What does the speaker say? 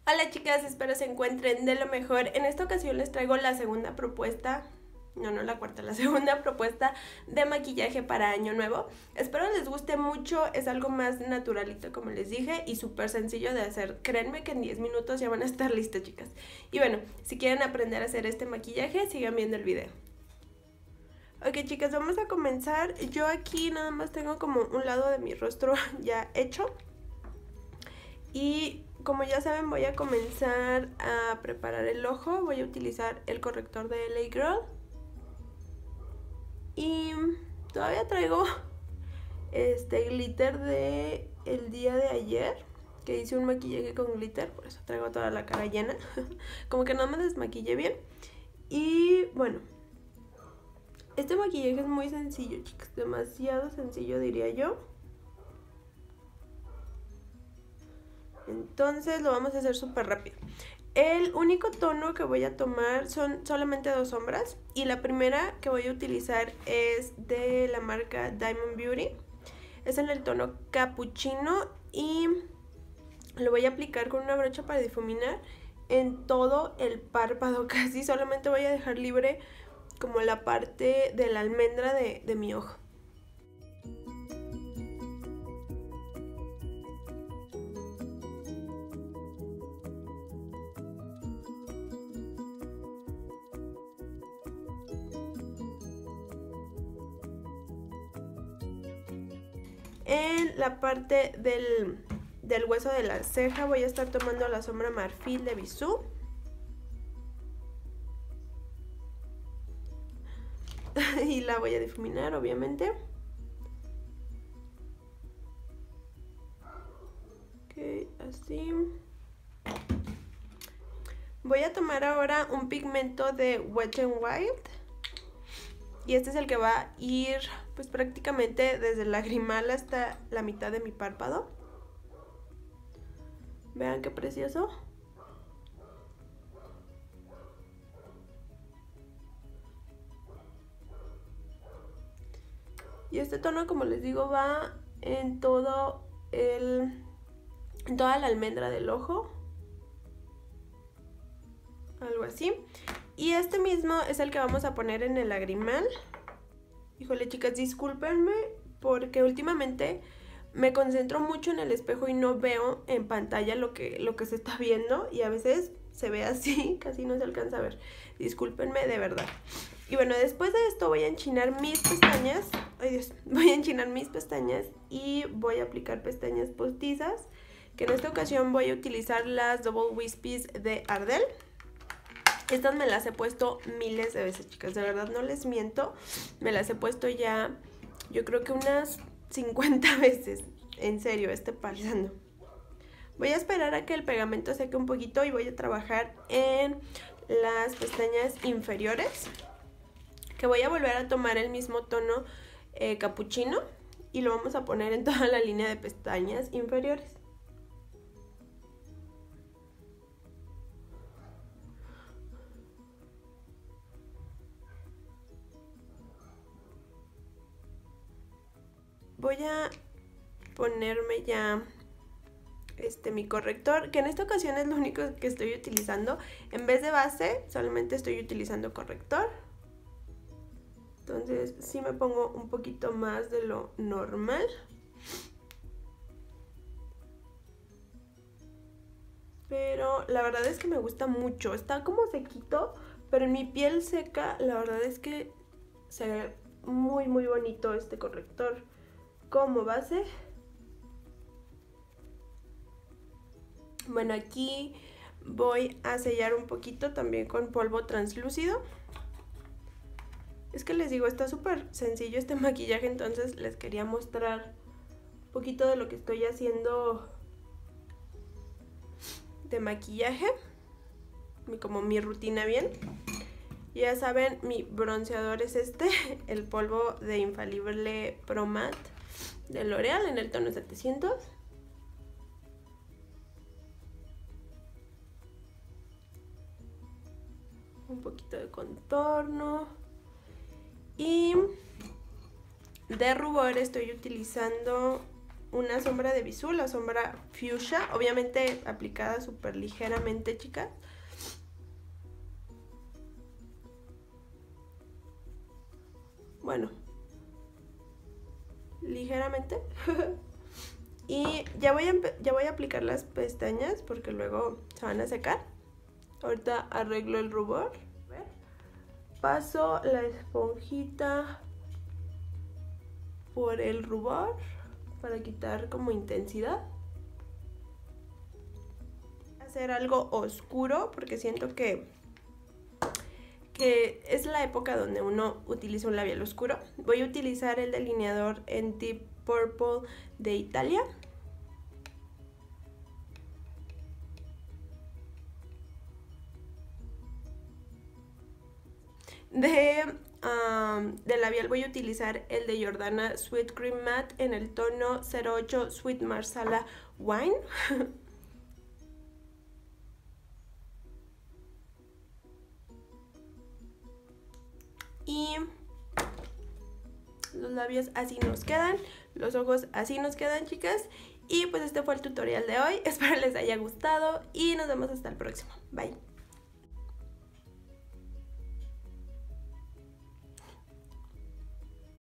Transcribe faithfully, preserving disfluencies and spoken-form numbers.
Hola chicas, espero se encuentren de lo mejor. En esta ocasión les traigo la segunda propuesta, no, no la cuarta, la segunda propuesta de maquillaje para año nuevo. Espero les guste mucho, es algo más naturalito como les dije y súper sencillo de hacer. Créanme que en diez minutos ya van a estar listas, chicas. Y bueno, si quieren aprender a hacer este maquillaje, sigan viendo el video. Ok chicas, vamos a comenzar. Yo aquí nada más tengo como un lado de mi rostro ya hecho. Y como ya saben, voy a comenzar a preparar el ojo. Voy a utilizar el corrector de L A Girl. Y todavía traigo este glitter de el día de ayer, que hice un maquillaje con glitter, por eso traigo toda la cara llena. Como que no me desmaquillé bien. Y bueno, este maquillaje es muy sencillo, chicas, demasiado sencillo diría yo. Entonces lo vamos a hacer súper rápido. El único tono que voy a tomar son solamente dos sombras. Y la primera que voy a utilizar es de la marca Diamond Beauty. Es en el tono Cappuccino y lo voy a aplicar con una brocha para difuminar en todo el párpado. Casi solamente voy a dejar libre como la parte de la almendra de, de mi ojo. En la parte del, del hueso de la ceja voy a estar tomando la sombra Marfil de Bisú. Y la voy a difuminar, obviamente. Ok, así. Voy a tomar ahora un pigmento de Wet n Wild. Y este es el que va a ir pues prácticamente desde el lagrimal hasta la mitad de mi párpado. Vean qué precioso. Y este tono, como les digo, va en todo el, en toda la almendra del ojo. Algo así. Y este mismo es el que vamos a poner en el lagrimal. Híjole chicas, discúlpenme porque últimamente me concentro mucho en el espejo y no veo en pantalla lo que, lo que se está viendo. Y a veces se ve así, casi no se alcanza a ver. Discúlpenme de verdad. Y bueno, después de esto voy a enchinar mis pestañas. Ay Dios, voy a enchinar mis pestañas y voy a aplicar pestañas postizas. Que en esta ocasión voy a utilizar las Double Wispies de Ardell. Estas me las he puesto miles de veces, chicas, de verdad no les miento. Me las he puesto ya, yo creo que unas cincuenta veces. En serio, este pasando. Voy a esperar a que el pegamento seque un poquito y voy a trabajar en las pestañas inferiores. Que voy a volver a tomar el mismo tono eh, capuchino y lo vamos a poner en toda la línea de pestañas inferiores. Voy a ponerme ya este mi corrector, que en esta ocasión es lo único que estoy utilizando. En vez de base, solamente estoy utilizando corrector. Entonces sí me pongo un poquito más de lo normal. Pero la verdad es que me gusta mucho. Está como sequito, pero en mi piel seca la verdad es que se ve muy muy bonito este corrector como base. Bueno, aquí voy a sellar un poquito también con polvo translúcido. Es que les digo, está súper sencillo este maquillaje, entonces les quería mostrar un poquito de lo que estoy haciendo de maquillaje, como mi rutina bien. Ya saben, mi bronceador es este, el polvo de Infalible Pro Matte de L'Oreal en el tono setecientos. Un poquito de contorno. Y de rubor estoy utilizando una sombra de Bisú, la sombra Fuchsia, obviamente aplicada súper ligeramente, chicas. Bueno, ligeramente. Y ya voy, a ya voy a aplicar las pestañas porque luego se van a secar. Ahorita arreglo el rubor. Paso la esponjita por el rubor para quitar como intensidad. Hacer algo oscuro porque siento que, que es la época donde uno utiliza un labial oscuro. Voy a utilizar el delineador en Deep Purple de Italia. De, um, de labial voy a utilizar el de Jordana Sweet Cream Matte en el tono cero ocho Sweet Marsala Wine. Y los labios así nos quedan, los ojos así nos quedan, chicas. Y pues este fue el tutorial de hoy, espero les haya gustado y nos vemos hasta el próximo. Bye.